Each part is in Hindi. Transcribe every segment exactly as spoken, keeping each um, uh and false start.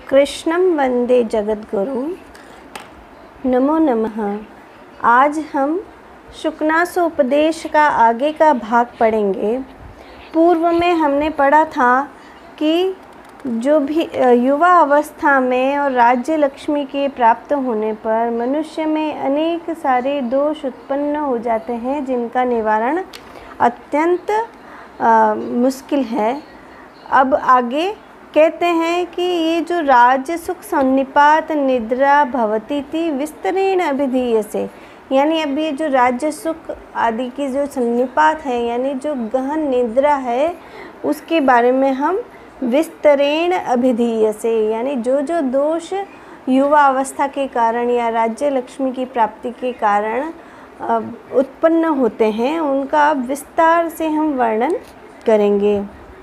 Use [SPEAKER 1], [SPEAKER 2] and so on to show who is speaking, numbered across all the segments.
[SPEAKER 1] कृष्णं वंदे जगद्गुरुं। नमो नमः। आज हम शुकनासोपदेश का आगे का भाग पढ़ेंगे। पूर्व में हमने पढ़ा था कि जो भी युवा अवस्था में और राज्य लक्ष्मी के प्राप्त होने पर मनुष्य में अनेक सारे दोष उत्पन्न हो जाते हैं, जिनका निवारण अत्यंत आ, मुश्किल है। अब आगे कहते हैं कि ये जो राज्य सुख सन्निपात निद्रा भवती थी विस्तरेण अभिधीयसे, यानी अब ये जो राज्य सुख आदि की जो सन्निपात है, यानी जो गहन निद्रा है, उसके बारे में हम विस्तरेण अभिधीयसे, यानी जो जो दोष युवा अवस्था के कारण या राज्य लक्ष्मी की प्राप्ति के कारण उत्पन्न होते हैं, उनका अब विस्तार से हम वर्णन करेंगे।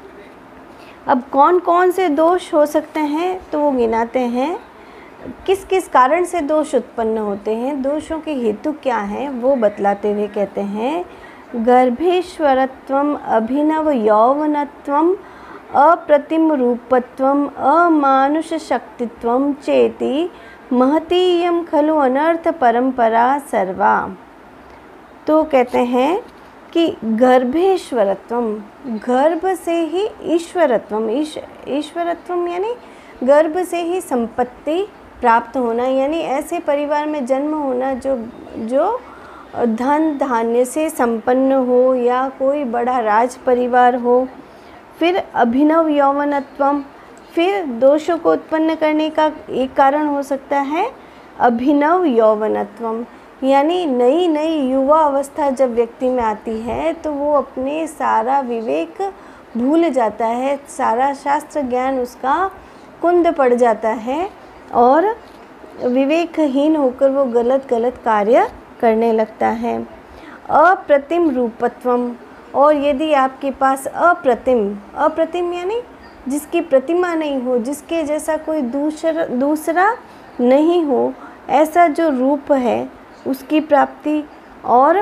[SPEAKER 1] अब कौन कौन से दोष हो सकते हैं तो वो गिनाते हैं। किस किस कारण से दोष उत्पन्न होते हैं, दोषों के हेतु क्या हैं, वो बतलाते हुए कहते हैं गर्भेश्वरत्वम अभिनव यौवनत्वम अप्रतिम रूपत्वम अमानुष शक्तित्वम चेति महतीयम खलु अनर्थ परंपरा सर्वा। तो कहते हैं कि गर्भेश्वरत्वम, गर्भ से ही ईश्वरत्वम, ईश ईश्वरत्वम यानी गर्भ से ही संपत्ति प्राप्त होना, यानी ऐसे परिवार में जन्म होना जो जो धन धान्य से संपन्न हो या कोई बड़ा राज परिवार हो। फिर अभिनव यौवनत्वम, फिर दोषों को उत्पन्न करने का एक कारण हो सकता है अभिनव यौवनत्वम, यानी नई नई युवा अवस्था जब व्यक्ति में आती है तो वो अपने सारा विवेक भूल जाता है, सारा शास्त्र ज्ञान उसका कुंद पड़ जाता है और विवेकहीन होकर वो गलत गलत कार्य करने लगता है। अप्रतिम रूपत्वम, और यदि आपके पास अप्रतिम, अप्रतिम यानी जिसकी प्रतिमा नहीं हो, जिसके जैसा कोई दूसरा दूसरा नहीं हो, ऐसा जो रूप है उसकी प्राप्ति, और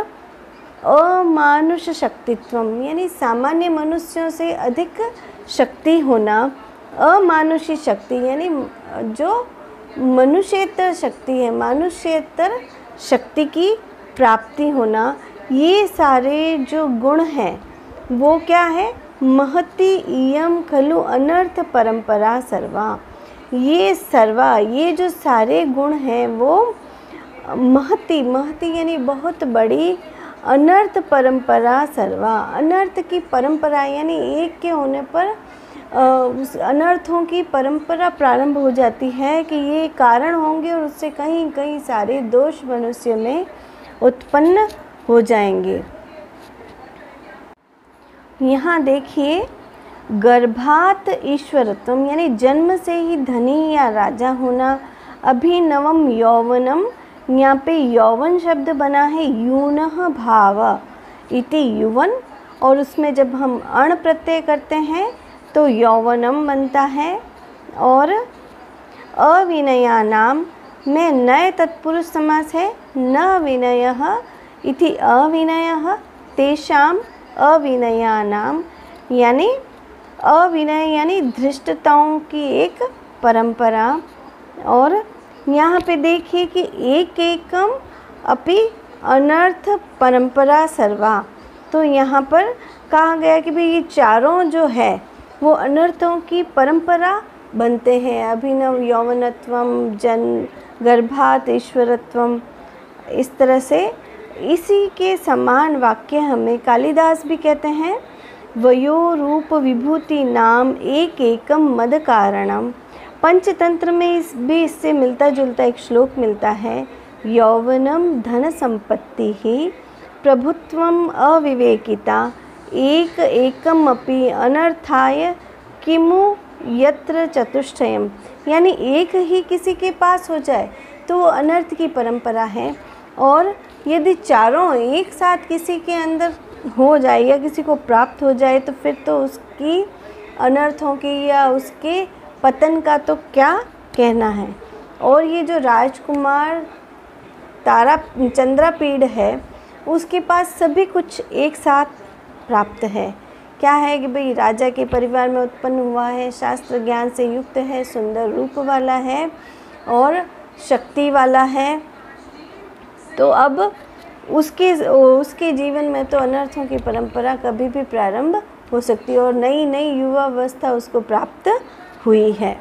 [SPEAKER 1] अमानुष शक्तित्वम यानी सामान्य मनुष्यों से अधिक शक्ति होना। अमानुषी शक्ति यानी जो मनुष्येतर शक्ति है, मनुष्येतर शक्ति की प्राप्ति होना। ये सारे जो गुण हैं वो क्या है, महती इयम खलु अनर्थ परंपरा सर्वा। ये सर्वा, ये जो सारे गुण हैं वो महती, महती यानी बहुत बड़ी, अनर्थ परंपरा सर्वा, अनर्थ की परंपरा यानी एक के होने पर उस अनर्थों की परंपरा प्रारंभ हो जाती है कि ये कारण होंगे और उससे कहीं कहीं सारे दोष मनुष्य में उत्पन्न हो जाएंगे। यहाँ देखिए गर्भात ईश्वरत्वम यानी जन्म से ही धनी या राजा होना। अभिनवम यौवनम, यहाँ पे यौवन शब्द बना है यूनः भाव इति युवन, और उसमें जब हम अण प्रत्यय करते हैं तो यौवनम बनता है। और अविनयानाम में नए तत्पुरुष समास है, न विनयः इति अविनयः तेषाम अविनयानाम, यानी अविनय यानी धृष्टताओं की एक परंपरा। और यहाँ पे देखिए कि एक एकम अपि अनर्थ परंपरा सर्वा, तो यहाँ पर कहा गया कि भाई ये चारों जो है वो अनर्थों की परंपरा बनते हैं। अभिनव यौवनत्वम, जन गर्भात ईश्वरत्वम, इस तरह से इसी के समान वाक्य हमें कालिदास भी कहते हैं वयो रूप विभूति नाम एक एकम मद कारणम। पंचतंत्र में इस भी इससे मिलता जुलता एक श्लोक मिलता है यौवनम धन संपत्ति ही प्रभुत्वम अविवेकिता एक एकम अपि अनर्थाय किमु यत्र चतुष्टयम, यानी एक ही किसी के पास हो जाए तो वो अनर्थ की परंपरा है, और यदि चारों एक साथ किसी के अंदर हो जाए या किसी को प्राप्त हो जाए तो फिर तो उसकी अनर्थों की या उसके पतन का तो क्या कहना है। और ये जो राजकुमार तारा चंद्रापीड़ है उसके पास सभी कुछ एक साथ प्राप्त है, क्या है कि भाई राजा के परिवार में उत्पन्न हुआ है, शास्त्र ज्ञान से युक्त है, सुंदर रूप वाला है और शक्ति वाला है। तो अब उसके उसके जीवन में तो अनर्थों की परंपरा कभी भी प्रारंभ हो सकती है और नई नई युवावस्था उसको प्राप्त हुई है।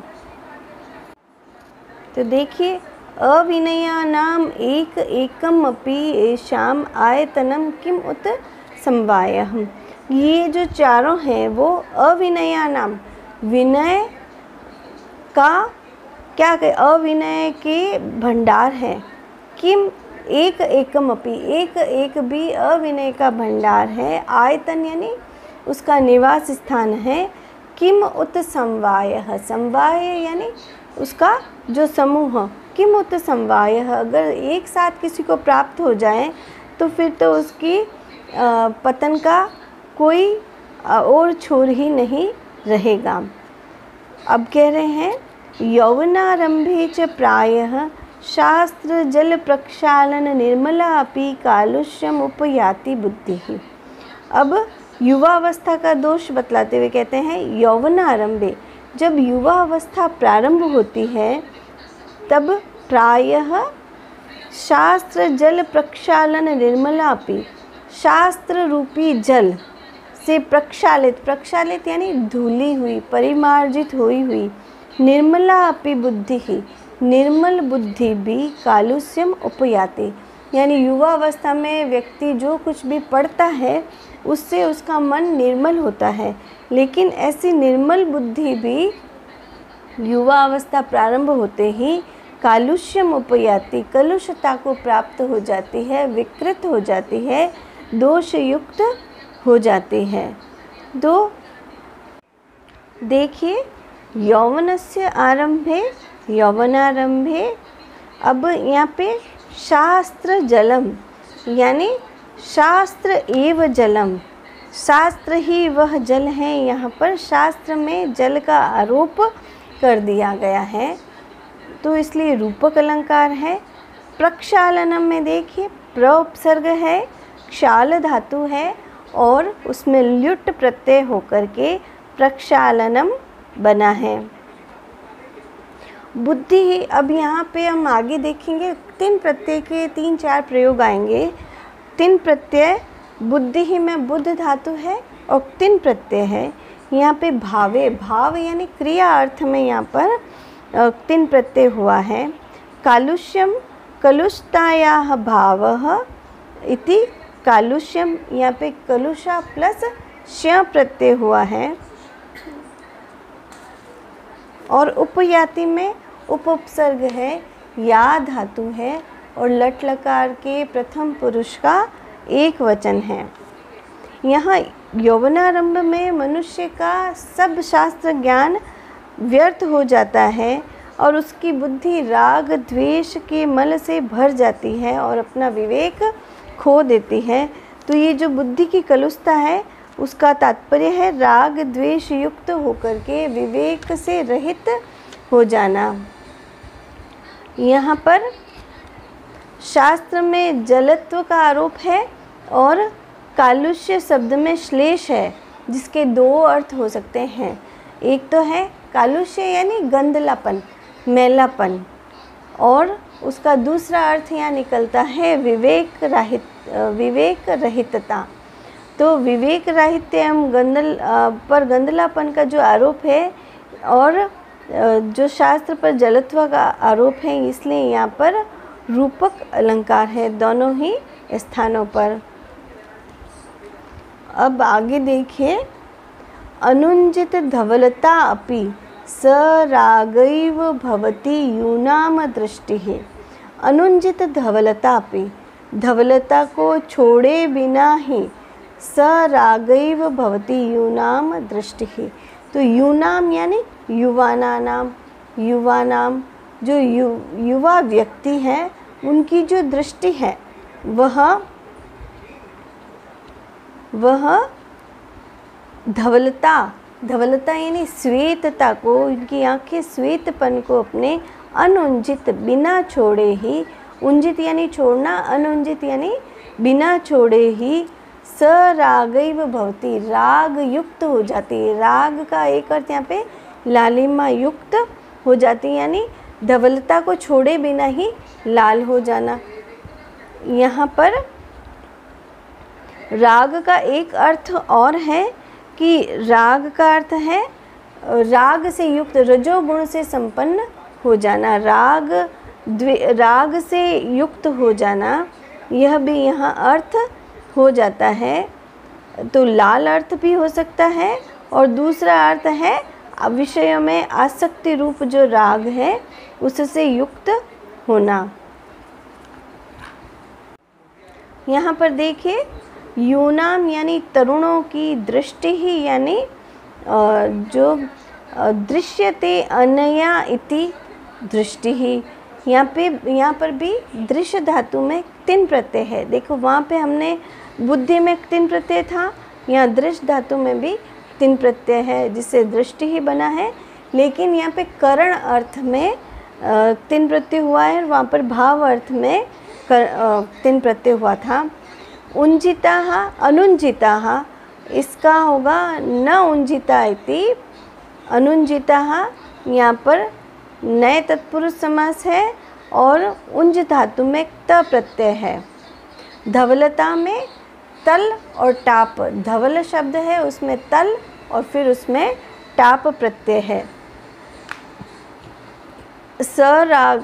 [SPEAKER 1] तो देखिए, अविनया नाम एक एकम अपि येषाम आयतनम किम उत समवायः। ये जो चारों हैं वो अविनया नाम, विनय का क्या कहे, अविनय के भंडार है। किम एक एकम अपि, एक एक भी अविनय का भंडार है। आयतन यानी उसका निवास स्थान है। किम उत समवायः, समवाय यानी उसका जो समूह, किम उत समवायः, अगर एक साथ किसी को प्राप्त हो जाए तो फिर तो उसकी पतन का कोई और छोर ही नहीं रहेगा। अब कह रहे हैं यौवनारंभे च प्रायः शास्त्र जल प्रक्षालन निर्मला अपि कालुष्यम उपयाति बुद्धि। अब युवावस्था का दोष बतलाते हुए कहते हैं यौवनारंभे, जब युवा अवस्था प्रारंभ होती है तब प्रायः शास्त्र जल प्रक्षालन निर्मला अपि, शास्त्र रूपी जल से प्रक्षालित, प्रक्षालित यानी धुली हुई, परिमार्जित हुई हुई, निर्मला अपि बुद्धि ही, निर्मल बुद्धि भी कालुष्यम उपयाति, यानी युवा अवस्था में व्यक्ति जो कुछ भी पढ़ता है उससे उसका मन निर्मल होता है। लेकिन ऐसी निर्मल बुद्धि भी युवा अवस्था प्रारंभ होते ही कालुष्यम उपयाति, कलुषता को प्राप्त हो जाती है, विकृत हो जाती है, दोष युक्त हो जाती है। तो देखिए, यौवनस्य आरंभे, यौवनारंभे, अब यहाँ पे शास्त्र जलम यानी शास्त्र एव जलम, शास्त्र ही वह जल है। यहाँ पर शास्त्र में जल का आरोप कर दिया गया है तो इसलिए रूपक अलंकार है। प्रक्षालनम में देखिए, प्र उपसर्ग है, क्षाल धातु है और उसमें ल्युट प्रत्यय होकर के प्रक्षालनम बना है। बुद्धि, अब यहाँ पे हम आगे देखेंगे तीन प्रत्यय के तीन चार प्रयोग आएंगे। तीन प्रत्यय, बुद्धि ही में बुद्ध धातु है और तीन प्रत्यय है। यहाँ पे भावे, भाव यानी क्रिया अर्थ में यहाँ पर तीन प्रत्यय हुआ है। कालुष्यम, कलुषतायाः भावः इति कालुष्यम, यहाँ पे कलुषा प्लस श्य प्रत्यय हुआ है। और उपयाति में उप उपसर्ग है, या धातु है और लट लकार के प्रथम पुरुष का एक वचन है। यहाँ यौवनारंभ में मनुष्य का सब शास्त्र ज्ञान व्यर्थ हो जाता है और उसकी बुद्धि राग द्वेष के मल से भर जाती है और अपना विवेक खो देती है। तो ये जो बुद्धि की कलुषता है उसका तात्पर्य है राग द्वेष युक्त होकर के विवेक से रहित हो जाना। यहाँ पर शास्त्र में जलत्व का आरोप है और कालुष्य शब्द में श्लेष है, जिसके दो अर्थ हो सकते हैं। एक तो है कालुष्य यानी गंदलापन, मैलापन, और उसका दूसरा अर्थ यहाँ निकलता है विवेक रहित, विवेक रहितता। तो विवेक राहित्यम गंदल पर गंदलापन का जो आरोप है और जो शास्त्र पर जलत्व का आरोप है, इसलिए यहाँ पर रूपक अलंकार है दोनों ही स्थानों पर। अब आगे देखिए, अनुंजित धवलता अपि स रागैव भवति यूनाम दृष्टिः। अनुंजित धवलता अपि, धवलता को छोड़े बिना ही स रागैव भवति यूनाम दृष्टिः। तो यूनाम यानी युवाना नाम, युवा नाम जो यु युवा व्यक्ति है उनकी जो दृष्टि है वह वह धवलता, धवलता यानी श्वेतता को, इनकी आंखें श्वेतपन को अपने अनुंजित बिना छोड़े ही, उंजित यानी छोड़ना, अनुंजित यानी बिना छोड़े ही स रागैव भवति, राग युक्त हो जाती है। राग का एक अर्थ यहाँ पे लालिमा युक्त हो जाती है, यानी धवलता को छोड़े बिना ही लाल हो जाना। यहाँ पर राग का एक अर्थ और है कि राग का अर्थ है राग से युक्त, रजोगुण से संपन्न हो जाना, राग द्वि राग से युक्त हो जाना, यह भी यहाँ अर्थ हो जाता है। तो लाल अर्थ भी हो सकता है और दूसरा अर्थ है विषयों में आसक्ति रूप जो राग है उससे युक्त होना। यहाँ पर देखिए यूनाम यानी तरुणों की दृष्टि ही, यानी जो दृश्यते अनया इति दृष्टि ही। यहाँ पे यहाँ पर भी दृश्य धातु में तिन प्रत्यय है। देखो वहाँ पे हमने बुद्धि में तिन प्रत्यय था, यहाँ दृश्य धातु में भी तिन प्रत्यय है जिससे दृष्टि ही बना है। लेकिन यहाँ पे करण अर्थ में तिन प्रत्यय हुआ है और वहाँ पर भाव अर्थ में तिन प्रत्यय हुआ था। उंजिता अनुंजिता, इसका होगा न उंजिता इति अनुंजिता। यहाँ पर नए तत्पुरुष समास है और उंज धातु में त प्रत्यय है। धवलता में तल और टाप, धवल शब्द है उसमें तल और फिर उसमें टाप प्रत्यय है। सराग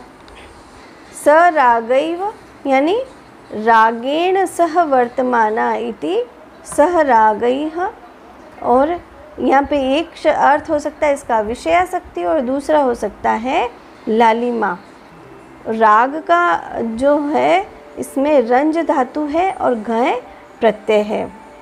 [SPEAKER 1] सरागैव यानी रागेण सह वर्तमाना इति सह रागैः। और यहाँ पे एक अर्थ हो सकता है इसका विषयासक्ति और दूसरा हो सकता है लालिमा। राग का जो है इसमें रंज धातु है और घय प्रत्यय है।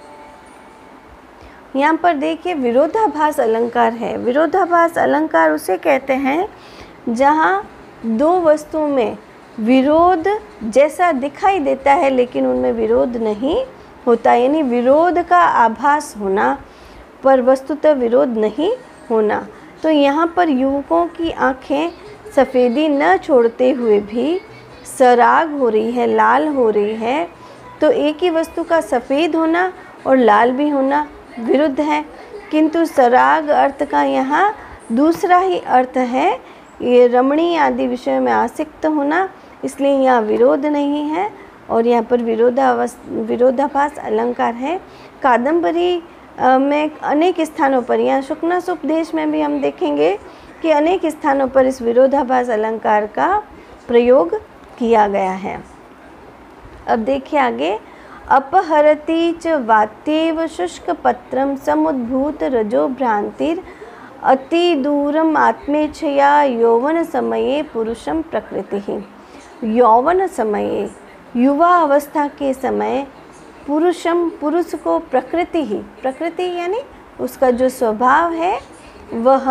[SPEAKER 1] यहाँ पर देखिए विरोधाभास अलंकार है। विरोधाभास अलंकार उसे कहते हैं जहाँ दो वस्तुओं में विरोध जैसा दिखाई देता है लेकिन उनमें विरोध नहीं होता, यानी विरोध का आभास होना पर वस्तुतः विरोध नहीं होना। तो यहाँ पर युवकों की आँखें सफ़ेदी न छोड़ते हुए भी सराग हो रही है, लाल हो रही है। तो एक ही वस्तु का सफ़ेद होना और लाल भी होना विरुद्ध है, किंतु सराग अर्थ का यहाँ दूसरा ही अर्थ है, ये रमणीय आदि विषयों में आसक्त होना, इसलिए यहाँ विरोध नहीं है और यहाँ पर विरोधावस विरोधाभास अलंकार है। कादम्बरी में अनेक स्थानों पर, यहाँ शुक्नासुपदेश में भी हम देखेंगे कि अनेक स्थानों पर इस विरोधाभास अलंकार का प्रयोग किया गया है। अब देखिए आगे, अपहरति च वात्येव शुष्क पत्रम समुद्भूत रजो भ्रांतिर अति दूरम आत्मेच्छया यौवन समये पुरुषम प्रकृति। यौवन समये युवा अवस्था के समय पुरुषम पुरुष को प्रकृति ही, प्रकृति यानी उसका जो स्वभाव है वह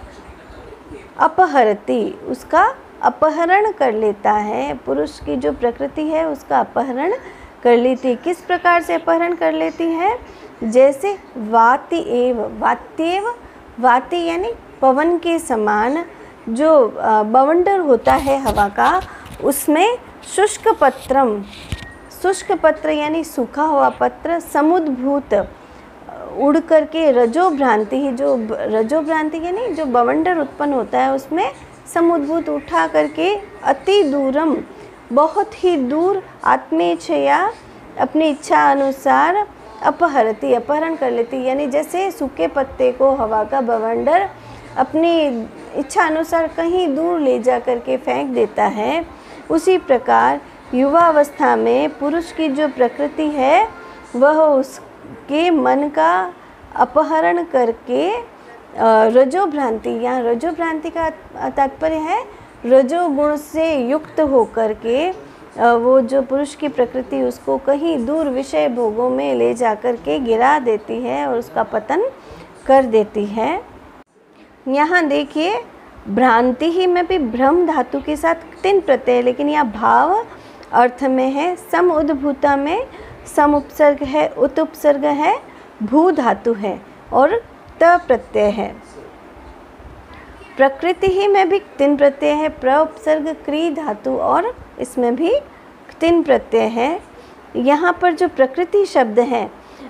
[SPEAKER 1] अपहरति, उसका अपहरण कर लेता है। पुरुष की जो प्रकृति है उसका अपहरण कर लेती। किस प्रकार से अपहरण कर लेती है? जैसे वाति एव, वात्येव, वाति यानी पवन के समान जो बवंडर होता है हवा का, उसमें शुष्क पत्रम, शुष्क पत्र यानी सूखा हुआ पत्र, समुद्भूत उड़ करके रजो भ्रांति ही, जो रजो भ्रांति यानी जो बवंडर उत्पन्न होता है उसमें समुद्भूत उठा करके अति दूरम बहुत ही दूर आत्मेच्छया अपनी इच्छा अनुसार अपहरती अपहरण कर लेती, यानी जैसे सूखे पत्ते को हवा का बवंडर अपनी इच्छा अनुसार कहीं दूर ले जा करके फेंक देता है, उसी प्रकार युवावस्था में पुरुष की जो प्रकृति है वह उसके मन का अपहरण करके रजो भ्रांति, यहाँ रजो भ्रांति का तात्पर्य है रजोगुण से युक्त होकर के वो जो पुरुष की प्रकृति उसको कहीं दूर विषय भोगों में ले जा कर के गिरा देती है और उसका पतन कर देती है। यहाँ देखिए भ्रांति ही में भी भ्रम धातु के साथ तिन प्रत्यय, लेकिन यह भाव अर्थ में है। सम उद्भूता में सम उपसर्ग है, उत उपसर्ग है, भू धातु है और त प्रत्यय है। प्रकृति ही में भी तिन प्रत्यय है, प्र उपसर्ग क्री धातु और इसमें भी तिन प्रत्यय है। यहाँ पर जो प्रकृति शब्द है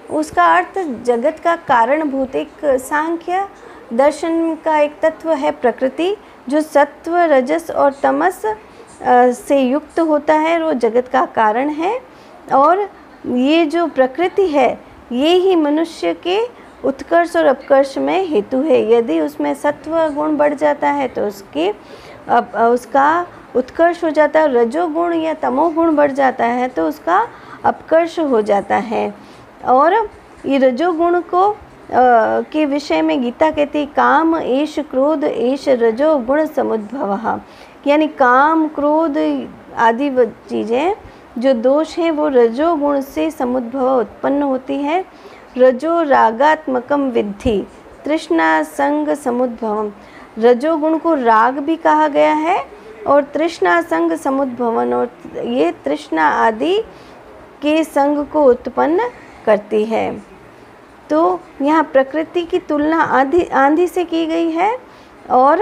[SPEAKER 1] उसका अर्थ जगत का कारणभूत एक सांख्य दर्शन का एक तत्व है प्रकृति, जो सत्व रजस और तमस से युक्त होता है, वो जगत का कारण है। और ये जो प्रकृति है ये ही मनुष्य के उत्कर्ष और अपकर्ष में हेतु है। यदि उसमें सत्व गुण बढ़ जाता है तो उसके अब उसका उत्कर्ष हो जाता है, रजोगुण या तमोगुण बढ़ जाता है तो उसका अपकर्ष हो जाता है। और ये रजोगुण को आ, के विषय में गीता कहती है काम एष क्रोध एष रजो गुण समुद्भवः, यानी काम क्रोध आदि चीज़ें जो दोष हैं वो रजोगुण से समुद्भव उत्पन्न होती है। रजो रागात्मकम विद्धि तृष्णा संग समुद्भवम, रजोगुण को राग भी कहा गया है और तृष्णा संग समुद्भवन, और ये तृष्णा आदि के संग को उत्पन्न करती है। तो यहाँ प्रकृति की तुलना आंधी आंधी से की गई है और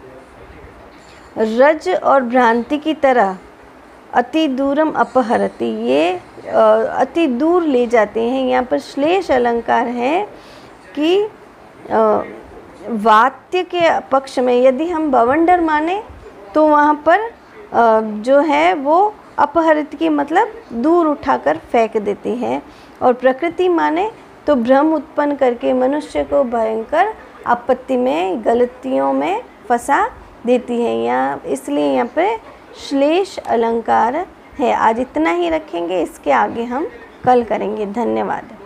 [SPEAKER 1] रज और भ्रांति की तरह अति दूरम अपहरति, ये अति दूर ले जाते हैं। यहाँ पर श्लेष अलंकार है कि वात्य के पक्ष में यदि हम बवंडर माने तो वहाँ पर जो है वो अपहरित की मतलब दूर उठाकर फेंक देती है, और प्रकृति माने तो भ्रम उत्पन्न करके मनुष्य को भयंकर आपत्ति में गलतियों में फंसा देती है। यहाँ इसलिए यहाँ पे श्लेष अलंकार है। आज इतना ही रखेंगे, इसके आगे हम कल करेंगे। धन्यवाद।